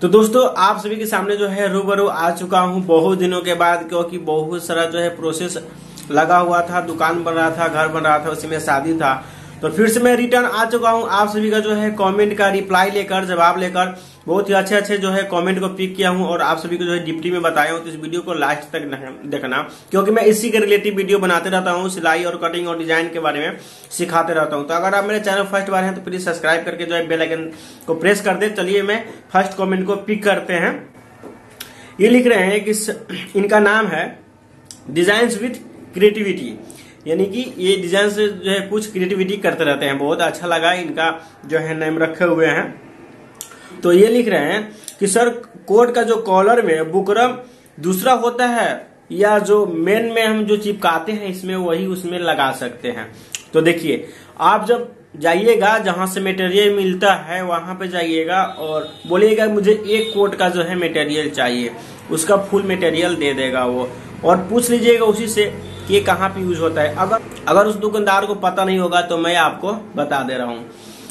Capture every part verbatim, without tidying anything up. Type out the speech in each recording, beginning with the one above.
तो दोस्तों आप सभी के सामने जो है रूबरू आ चुका हूं बहुत दिनों के बाद, क्योंकि बहुत सारा जो है प्रोसेस लगा हुआ था, दुकान बन रहा था, घर बन रहा था, उसी में शादी था। तो फिर से मैं रिटर्न आ चुका हूं आप सभी का जो है कमेंट का रिप्लाई लेकर, जवाब लेकर। बहुत ही अच्छे अच्छे जो है कमेंट को पिक किया हूं और आप सभी को जो है डिप्टी में बताया हूं। तो इस वीडियो को लास्ट तक देखना, क्योंकि मैं इसी के रिलेटिव वीडियो बनाते रहता हूं, सिलाई और कटिंग और डिजाइन के बारे में सिखाते रहता हूं। तो अगर आप मेरे चैनल फर्स्ट बार हैं तो प्लीज सब्सक्राइब करके जो है बेल आइकन को प्रेस कर दे। चलिए मैं फर्स्ट कमेंट को पिक करते हैं। ये लिख रहे हैं कि इनका नाम है डिजाइन विथ क्रिएटिविटी, यानी कि ये डिजाइन से जो है कुछ क्रिएटिविटी करते रहते हैं। बहुत अच्छा लगा इनका जो है नाम रखे हुए हैं। तो ये लिख रहे हैं कि सर कोट का जो कॉलर में बुकरम दूसरा होता है या जो मेन में हम जो चिपकाते हैं इसमें वही उसमें लगा सकते हैं। तो देखिए, आप जब जाइएगा जहां से मटेरियल मिलता है वहां पे जाइएगा और बोलिएगा मुझे एक कोट का जो है मटेरियल चाहिए, उसका फुल मटेरियल दे देगा वो। और पूछ लीजिएगा उसी से कि ये कहाँ पे यूज होता है। अगर अगर उस दुकानदार को पता नहीं होगा तो मैं आपको बता दे रहा हूँ।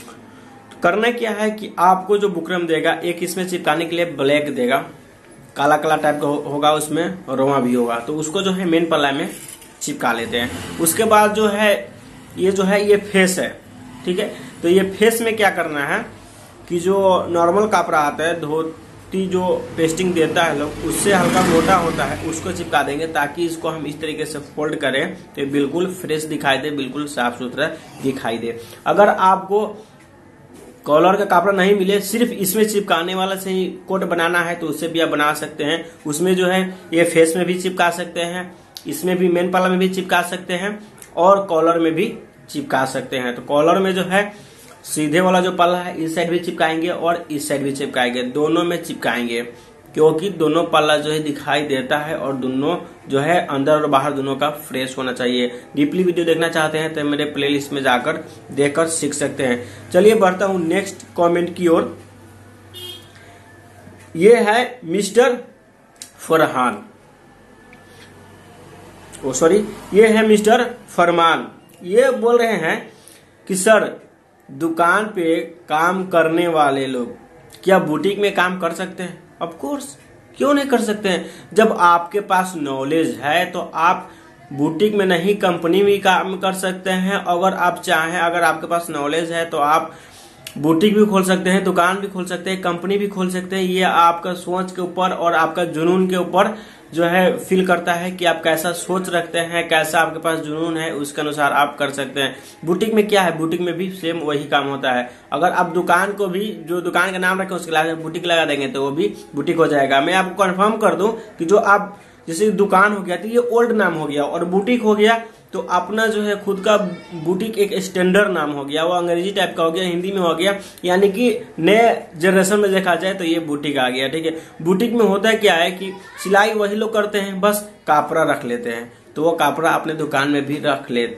करना क्या है कि आपको जो बुकरम देगा, एक इसमें चिपकाने के लिए ब्लैक देगा, काला काला टाइप का होगा, उसमें रोमा भी होगा। तो उसको जो है मेन पल्ला में चिपका लेते हैं। उसके बाद जो है ये जो है ये फेस है, ठीक है। तो ये फेस में क्या करना है कि जो नॉर्मल कपड़ा आता है, धोती जो पेस्टिंग देता है लोग, उससे हल्का मोटा होता है, उसको चिपका देंगे ताकि इसको हम इस तरीके से फोल्ड करें तो बिल्कुल फ्रेश दिखाई दे, बिल्कुल साफ सुथरा दिखाई दे। अगर आपको कॉलर का कपड़ा नहीं मिले, सिर्फ इसमें चिपकाने वाला से ही कोट बनाना है तो उससे भी आप बना सकते हैं। उसमें जो है ये फेस में भी चिपका सकते हैं, इसमें भी मेन पल्ला में भी चिपका सकते हैं और कॉलर में भी चिपका सकते हैं। तो कॉलर में जो है सीधे वाला जो पल्ला है इस साइड भी चिपकाएंगे और इस साइड भी चिपकाएंगे, दोनों में चिपकाएंगे, क्योंकि दोनों पल्ला जो है दिखाई देता है और दोनों जो है अंदर और बाहर दोनों का फ्रेश होना चाहिए। डीपली वीडियो देखना चाहते हैं तो मेरे प्लेलिस्ट में जाकर देखकर सीख सकते हैं। चलिए बढ़ता हूं नेक्स्ट कमेंट की ओर। ये है मिस्टर फरहान, ओ सॉरी ये है मिस्टर फरमान। ये बोल रहे हैं कि सर दुकान पे काम करने वाले लोग क्या बुटीक में काम कर सकते हैं? ऑफ कोर्स, क्यों नहीं कर सकते हैं। जब आपके पास नॉलेज है तो आप बुटीक में नहीं कंपनी में काम कर सकते हैं। अगर आप चाहें, अगर आपके पास नॉलेज है तो आप बुटीक भी खोल सकते हैं, दुकान भी खोल सकते हैं, कंपनी भी खोल सकते हैं। ये आपका सोच के ऊपर और आपका जुनून के ऊपर जो है फील करता है कि आप कैसा सोच रखते हैं, कैसा आपके पास जुनून है, उसके अनुसार आप कर सकते हैं। बुटीक में क्या है, बुटीक में भी सेम वही काम होता है। अगर आप दुकान को भी, जो दुकान का नाम रखें उसके अलावा बुटीक लगा देंगे तो वो भी बुटीक हो जाएगा। मैं आपको कंफर्म कर दूं कि जो आप जैसे दुकान हो गया तो ये ओल्ड नाम हो गया, और बुटीक हो गया तो अपना जो है खुद का बुटीक एक स्टैंडर्ड नाम हो गया, वो अंग्रेजी टाइप का हो गया, हिंदी में हो गया, यानी कि नए जनरेशन में देखा जाए तो ये बुटीक आ गया, ठीक है। बुटीक में होता है क्या है कि सिलाई वही लोग करते हैं, बस कपड़ा रख लेते हैं। तो वो कपड़ा अपने दुकान में भी रख ले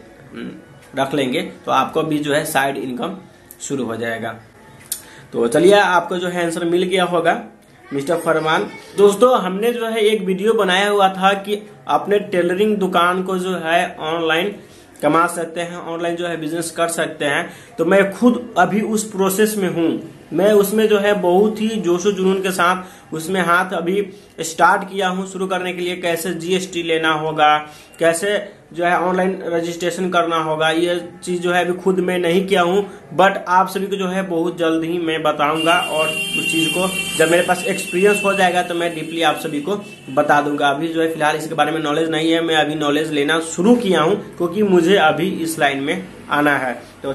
रख लेंगे तो आपको भी जो है साइड इनकम शुरू हो जाएगा। तो चलिए, आपको जो है आंसर मिल गया होगा मिस्टर फरमान। दोस्तों हमने जो है एक वीडियो बनाया हुआ था कि अपने टेलरिंग दुकान को जो है ऑनलाइन कमा सकते हैं, ऑनलाइन जो है बिजनेस कर सकते हैं। तो मैं खुद अभी उस प्रोसेस में हूँ। मैं उसमें जो है बहुत ही जोशो जुनून के साथ उसमें हाथ अभी स्टार्ट किया हूँ शुरू करने के लिए। कैसे जीएसटी लेना होगा, कैसे जो है ऑनलाइन रजिस्ट्रेशन करना होगा, ये चीज जो है अभी खुद मैं नहीं किया हूँ, बट आप सभी को जो है बहुत जल्द ही मैं बताऊंगा। और उस चीज को जब मेरे पास एक्सपीरियंस हो जाएगा तो मैं डीपली आप सभी को बता दूंगा। अभी जो है फिलहाल इसके बारे में नॉलेज नहीं है, मैं अभी नॉलेज लेना शुरू किया हूँ क्योंकि मुझे अभी इस लाइन में आना है। तो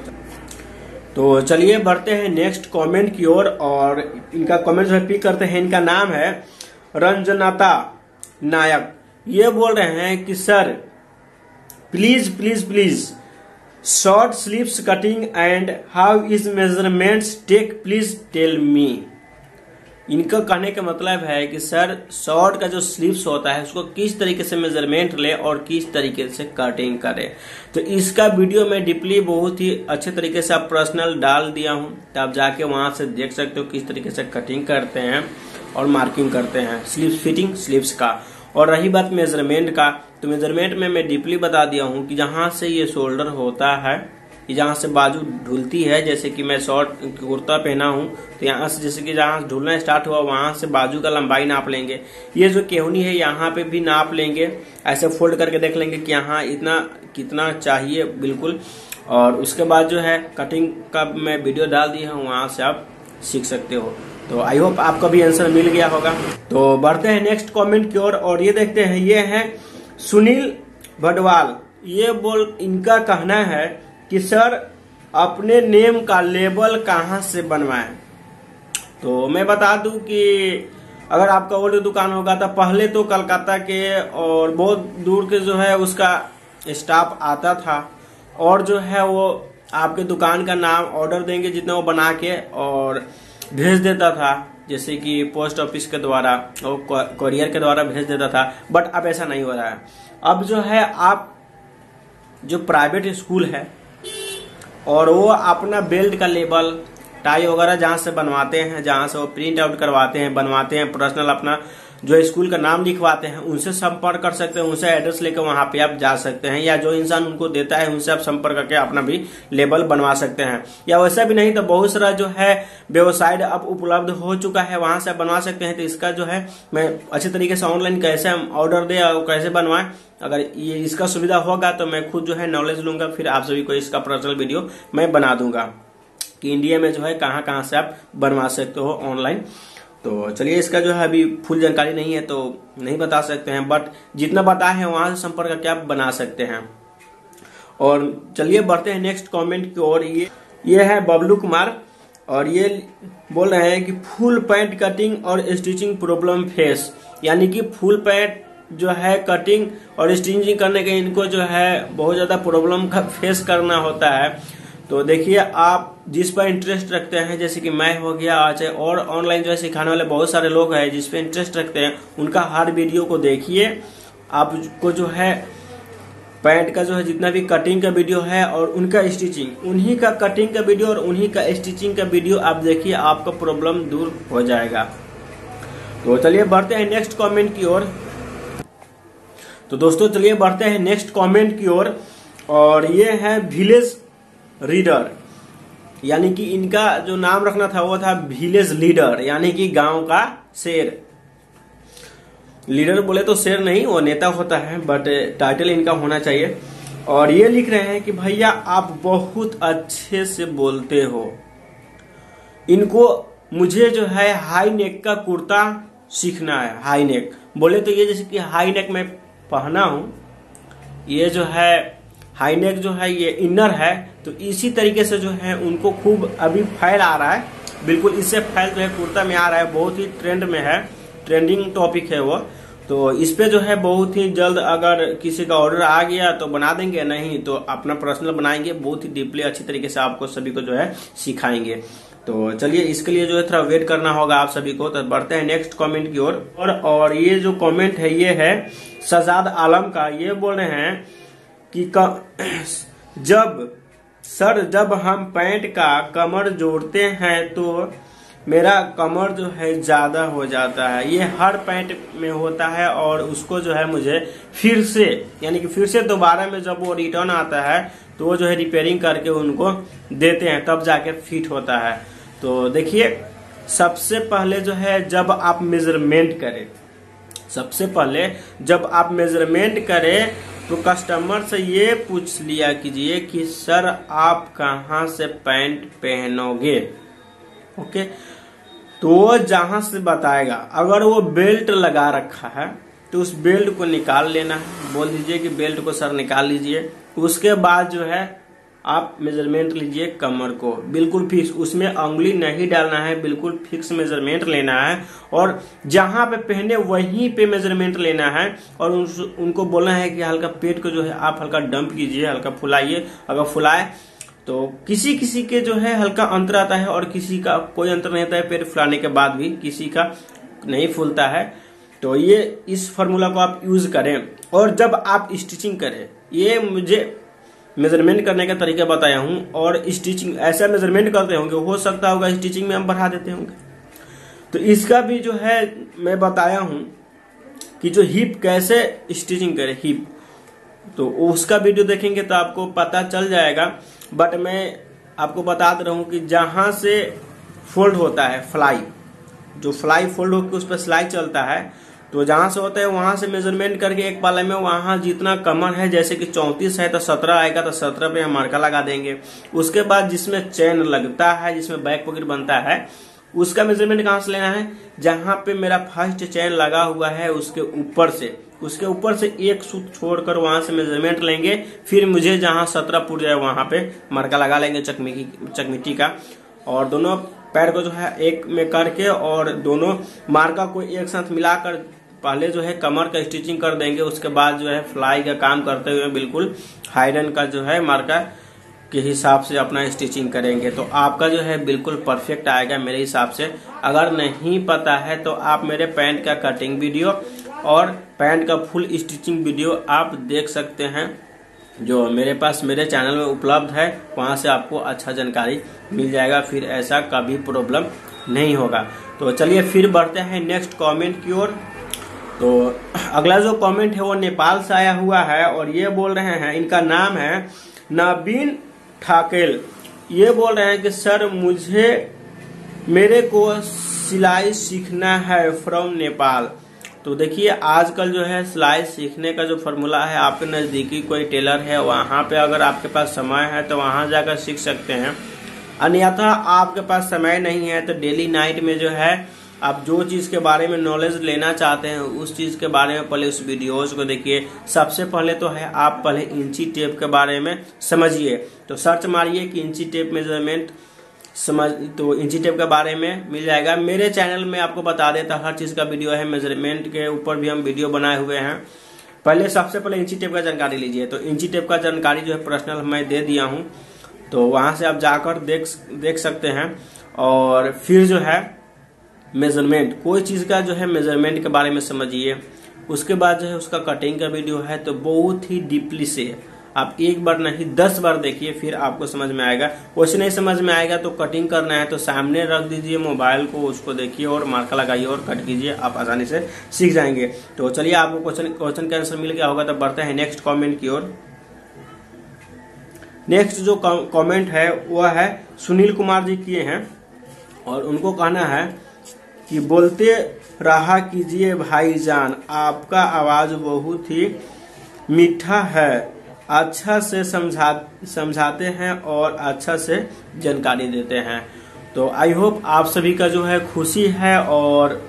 तो चलिए बढ़ते हैं नेक्स्ट कमेंट की ओर और इनका कमेंट जो है पिक करते हैं। इनका नाम है रंजनाता नायक। ये बोल रहे हैं कि sir please please please short sleeves cutting and how is measurements take, please tell me. इनका कहने का मतलब है कि सर शॉर्ट का जो स्लीव्स होता है उसको किस तरीके से मेजरमेंट ले और किस तरीके से कटिंग करे। तो इसका वीडियो में डीपली बहुत ही अच्छे तरीके से आप पर्सनल डाल दिया हूं, तो आप जाके वहां से देख सकते हो किस तरीके से कटिंग करते हैं और मार्किंग करते हैं स्लीव्स फिटिंग स्लीव्स का। और रही बात मेजरमेंट का, तो मेजरमेंट में मैं डीपली बता दिया हूं कि जहां से ये शोल्डर होता है जहाँ से बाजू ढुलती है, जैसे कि मैं शॉर्ट कुर्ता पहना हूँ तो यहाँ से जैसे कि जहाँ ढुलना स्टार्ट हुआ वहां से बाजू का लंबाई नाप लेंगे। ये जो केहनी है यहाँ पे भी नाप लेंगे, ऐसे फोल्ड करके देख लेंगे कि यहाँ इतना कितना चाहिए बिल्कुल। और उसके बाद जो है कटिंग का मैं वीडियो डाल दिया हूँ, वहां से आप सीख सकते हो। तो आई होप आपको भी आंसर मिल गया होगा। तो बढ़ते हैं नेक्स्ट कमेंट की ओर और ये देखते हैं, ये है सुनील भडवाल। ये बोल इनका कहना है कि सर अपने नेम का लेबल कहाँ से बनवाएं। तो मैं बता दूं कि अगर आपका ओल्ड दुकान होगा तो पहले तो कलकत्ता के और बहुत दूर के जो है उसका स्टाफ आता था और जो है वो आपके दुकान का नाम ऑर्डर देंगे जितना वो बना के और भेज देता था, जैसे कि पोस्ट ऑफिस के द्वारा और कोरियर के द्वारा भेज देता था। बट अब ऐसा नहीं हो रहा है। अब जो है आप जो प्राइवेट स्कूल है और वो अपना बेल्ट का लेबल, टाई वगैरह जहाँ से बनवाते हैं, जहाँ से वो प्रिंट आउट करवाते हैं, बनवाते हैं, पर्सनल अपना जो स्कूल का नाम लिखवाते हैं, उनसे संपर्क कर सकते हैं। उनसे एड्रेस लेकर वहां पे आप जा सकते हैं, या जो इंसान उनको देता है उनसे आप संपर्क करके अपना भी लेबल बनवा सकते हैं। या वैसा भी नहीं तो बहुत सारा जो है वेबसाइट अब उपलब्ध हो चुका है, वहां से बनवा सकते हैं। तो इसका जो है मैं अच्छे तरीके से ऑनलाइन कैसे हम ऑर्डर दे और कैसे बनवाएं, अगर ये इसका सुविधा होगा तो मैं खुद जो है नॉलेज लूंगा, फिर आप सभी को इसका पर्सनल वीडियो मैं बना दूंगा कि इंडिया में जो है कहाँ कहाँ से आप बनवा सकते हो ऑनलाइन। तो चलिए, इसका जो है अभी फुल जानकारी नहीं है तो नहीं बता सकते हैं, बट जितना पता है वहां से संपर्क करके आप बना सकते हैं। और चलिए बढ़ते हैं नेक्स्ट कमेंट की ओर। ये ये है बबलू कुमार और ये बोल रहे हैं कि फुल पैंट कटिंग और स्टिचिंग प्रॉब्लम फेस, यानी कि फुल पैंट जो है कटिंग और स्टिचिंग करने के इनको जो है बहुत ज्यादा प्रॉब्लम का फेस करना होता है। तो देखिए, आप जिस पर इंटरेस्ट रखते हैं, जैसे कि मैं हो गया आज, और ऑनलाइन जो है सिखाने वाले बहुत सारे लोग हैं जिस पे इंटरेस्ट रखते हैं, उनका हर वीडियो को देखिए। आपको जो है पैंट का जो है जितना भी कटिंग का वीडियो है और उनका स्टिचिंग, उन्हीं का कटिंग का वीडियो और उन्हीं का स्टिचिंग का वीडियो आप देखिए, आपका प्रॉब्लम दूर हो जाएगा। तो चलिए बढ़ते हैं नेक्स्ट कॉमेंट की ओर। तो दोस्तों चलिए बढ़ते हैं नेक्स्ट कॉमेंट की ओर और ये है विलेज रीडर, यानी कि इनका जो नाम रखना था वो था विलेज लीडर, यानी कि गांव का शेर। लीडर बोले तो शेर नहीं, वो नेता होता है, बट टाइटल इनका होना चाहिए। और ये लिख रहे हैं कि भैया आप बहुत अच्छे से बोलते हो। इनको मुझे जो है हाई नेक का कुर्ता सीखना है। हाई नेक बोले तो ये जैसे कि हाई नेक में पहना हूं, ये जो है हाई नेक जो है ये इनर है, तो इसी तरीके से जो है उनको खूब अभी फैल आ रहा है, बिल्कुल इससे फैल जो है कुर्ता में आ रहा है, बहुत ही ट्रेंड में है, ट्रेंडिंग टॉपिक है वो। तो इस पे जो है बहुत ही जल्द अगर किसी का ऑर्डर आ गया तो बना देंगे, नहीं तो अपना पर्सनल बनाएंगे, बहुत ही डीपली अच्छी तरीके से आपको सभी को जो है सिखाएंगे। तो चलिए, इसके लिए जो है थोड़ा वेट करना होगा आप सभी को। तो बढ़ते हैं नेक्स्ट कमेंट की ओर और, और ये जो कमेंट है ये है शहजाद आलम का। ये बोल रहे हैं कि जब सर जब हम पैंट का कमर जोड़ते हैं तो मेरा कमर जो है ज्यादा हो जाता है। ये हर पैंट में होता है और उसको जो है मुझे फिर से, यानी कि फिर से दोबारा में जब वो रिटर्न आता है तो वो जो है रिपेयरिंग करके उनको देते हैं, तब जाके फिट होता है। तो देखिए, सबसे पहले जो है जब आप मेजरमेंट करें, सबसे पहले जब आप मेजरमेंट करें तो कस्टमर से ये पूछ लिया कीजिए कि सर आप कहाँ से पैंट पहनोगे। ओके, तो वो जहां से बताएगा, अगर वो बेल्ट लगा रखा है तो उस बेल्ट को निकाल लेना है, बोल दीजिए कि बेल्ट को सर निकाल लीजिए। उसके बाद जो है आप मेजरमेंट लीजिए कमर को, बिल्कुल फिक्स, उसमें उंगली नहीं डालना है, बिल्कुल फिक्स मेजरमेंट लेना है और जहां पे पहने वहीं पे मेजरमेंट लेना है। और उन, उनको बोलना है कि हल्का पेट को जो है आप हल्का डंप कीजिए, हल्का फुलाइए। अगर फुलाए तो किसी किसी के जो है हल्का अंतर आता है और किसी का कोई अंतर नहीं आता है, पेट फुलाने के बाद भी किसी का नहीं फूलता है। तो ये इस फॉर्मूला को आप यूज करें। और जब आप स्टिचिंग करें, ये मुझे मेजरमेंट करने का तरीका बताया हूं, और स्टिचिंग ऐसा मेजरमेंट करते होंगे, हो सकता होगा स्टिचिंग में हम बढ़ा देते होंगे, तो इसका भी जो है मैं बताया हूं कि जो हिप कैसे स्टिचिंग करें। हिप तो उसका वीडियो देखेंगे तो आपको पता चल जाएगा। बट मैं आपको बता दे रहा हूँ कि जहां से फोल्ड होता है फ्लाई, जो फ्लाई फोल्ड होकर उस पर सिलाई चलता है, तो जहां से होता है वहां से मेजरमेंट करके एक पाले में वहां जितना कमर है, जैसे कि चौंतीस है तो सत्रह आएगा, तो सत्रह पे हम मार्का लगा देंगे। उसके बाद जिसमें चेन लगता है, जिसमें बैक पॉकेट बनता है, उसका मेजरमेंट कहां से लेना है, जहां पे मेरा फर्स्ट चेन लगा हुआ है उसके ऊपर से उसके ऊपर से एक सूत छोड़कर वहां से मेजरमेंट लेंगे। फिर मुझे जहां सत्रह पुट जाए वहां पे मार्का लगा लेंगे चकमिकी चकमिट्टी का, और दोनों पैर को जो है एक में करके और दोनों मार्का को एक साथ मिलाकर पहले जो है कमर का स्टिचिंग कर देंगे। उसके बाद जो है फ्लाई का काम करते हुए बिल्कुल हाइडन का जो है मार्का के हिसाब से अपना स्टिचिंग करेंगे, तो आपका जो है बिल्कुल परफेक्ट आएगा मेरे हिसाब से। अगर नहीं पता है तो आप मेरे पैंट का कटिंग वीडियो और पैंट का फुल स्टिचिंग वीडियो आप देख सकते हैं, जो मेरे पास मेरे चैनल में उपलब्ध है। वहां से आपको अच्छा जानकारी मिल जाएगा, फिर ऐसा कभी प्रॉब्लम नहीं होगा। तो चलिए फिर बढ़ते हैं नेक्स्ट कमेंट की ओर। तो अगला जो कमेंट है वो नेपाल से आया हुआ है और ये बोल रहे हैं, इनका नाम है नवीन ठाकेल। ये बोल रहे हैं कि सर मुझे मेरे को सिलाई सीखना है फ्रॉम नेपाल। तो देखिए आजकल जो है सिलाई सीखने का जो फॉर्मूला है, आपके नजदीकी कोई टेलर है वहां पे अगर आपके पास समय है तो वहां जाकर सीख सकते हैं। अन्यथा आपके पास समय नहीं है तो डेली नाइट में जो है आप जो चीज के बारे में नॉलेज लेना चाहते हैं उस चीज के बारे में पहले उस वीडियोज को देखिए। सबसे पहले तो है आप पहले इंची टेप के बारे में समझिए। तो सर्च मारिए कि इंची टेप मेजरमेंट समझ, तो इंची टेप के बारे में मिल जाएगा। मेरे चैनल में आपको बता देता हर चीज का वीडियो है, मेजरमेंट के ऊपर भी हम वीडियो बनाए हुए हैं। पहले सबसे पहले इंची टेप का जानकारी लीजिए। तो इंची टेप का जानकारी जो है पर्सनल मैं दे दिया हूँ, तो वहां से आप जाकर देख देख सकते हैं। और फिर जो है मेजरमेंट, कोई चीज का जो है मेजरमेंट के बारे में समझिए। उसके बाद जो है उसका कटिंग का वीडियो है, तो बहुत ही डीपली से आप एक बार नहीं दस बार देखिए, फिर आपको समझ में आएगा। वैसे नहीं समझ में आएगा तो कटिंग करना है तो सामने रख दीजिए मोबाइल को, उसको देखिए और मार्का लगाइए और कट कीजिए, आप आसानी से सीख जाएंगे। तो चलिए आपको क्वेश्चन क्वेश्चन का आंसर मिल गया होगा, तो बढ़ते हैं नेक्स्ट कमेंट की ओर। नेक्स्ट जो कमेंट है वह है सुनील कुमार जी किए हैं और उनको कहना है कि बोलते रहा कीजिए भाईजान, आपका आवाज बहुत ही मीठा है, अच्छा से समझा समझाते हैं और अच्छा से जानकारी देते हैं। तो आई होप आप सभी का जो है खुशी है और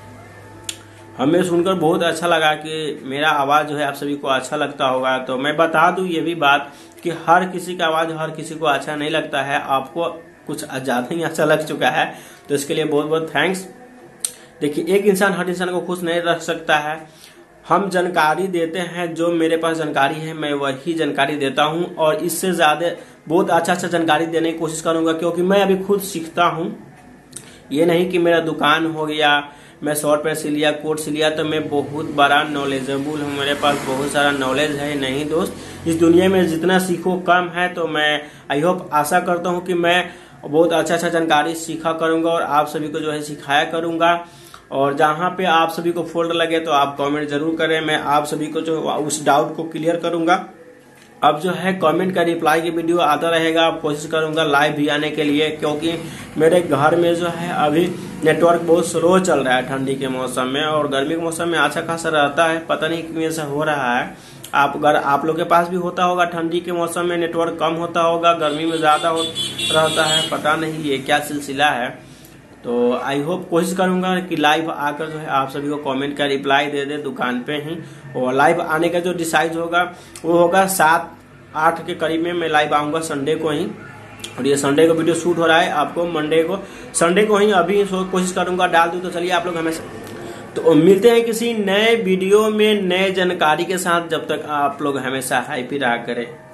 हमें सुनकर बहुत अच्छा लगा कि मेरा आवाज जो है आप सभी को अच्छा लगता होगा। तो मैं बता दूं ये भी बात कि हर किसी का आवाज हर किसी को अच्छा नहीं लगता है, आपको कुछ ज्यादा ही अच्छा लग चुका है, तो इसके लिए बहुत बहुत थैंक्स। देखिए एक इंसान हर इंसान को खुश नहीं रख सकता है। हम जानकारी देते हैं, जो मेरे पास जानकारी है मैं वही जानकारी देता हूं और इससे ज्यादा बहुत अच्छा अच्छा जानकारी देने की कोशिश करूंगा, क्योंकि मैं अभी खुद सीखता हूं। ये नहीं कि मेरा दुकान हो गया, मैं शॉर्ट पैंट सिल लिया, कोट सिल लिया तो मैं बहुत बड़ा नॉलेजेबल हूँ, मेरे पास बहुत सारा नॉलेज है। नहीं दोस्त, इस दुनिया में जितना सीखो कम है। तो मैं आई होप आशा करता हूँ कि मैं बहुत अच्छा अच्छा जानकारी सीखा करूंगा और आप सभी को जो है सिखाया करूंगा। और जहां पे आप सभी को फोल्ड लगे तो आप कमेंट जरूर करें, मैं आप सभी को जो उस डाउट को क्लियर करूंगा। अब जो है कमेंट का रिप्लाई की वीडियो आता रहेगा, कोशिश करूंगा लाइव भी आने के लिए, क्योंकि मेरे घर में जो है अभी नेटवर्क बहुत स्लो चल रहा है ठंडी के मौसम में, और गर्मी के मौसम में अच्छा खासा रहता है, पता नहीं क्यों ऐसा हो रहा है। आप अगर आप लोग के पास भी होता होगा, ठंडी के मौसम में नेटवर्क कम होता होगा, गर्मी में ज्यादा रहता है, पता नहीं ये क्या सिलसिला है। तो आई होप कोशिश करूंगा कि लाइव आकर जो है आप सभी को कमेंट का रिप्लाई दे दे दुकान पे ही। और लाइव आने का जो डिसाइड होगा वो होगा सात आठ के करीब में मैं लाइव आऊंगा संडे को ही, और ये संडे को वीडियो शूट हो रहा है, आपको मंडे को संडे को ही अभी कोशिश करूंगा डाल दूं। तो चलिए आप लोग हमेशा तो मिलते हैं किसी नए वीडियो में नए जानकारी के साथ, जब तक आप लोग हमेशा हैप्पी रहा करें।